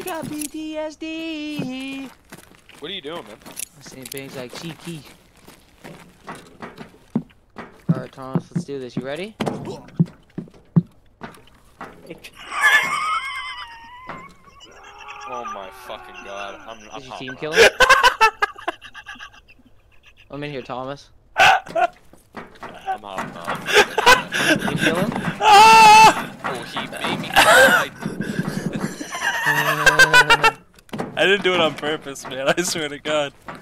I got PTSD. What are you doing, man? I'm saying things like cheeky. Alright, Thomas, let's do this. You ready? Oh my fucking god. I'm Did your hopping team off. kill him? I'm in here, Thomas. I'm hopping off. Did you kill him? Oh, he made me cry. I didn't do it on purpose, man. I swear to God.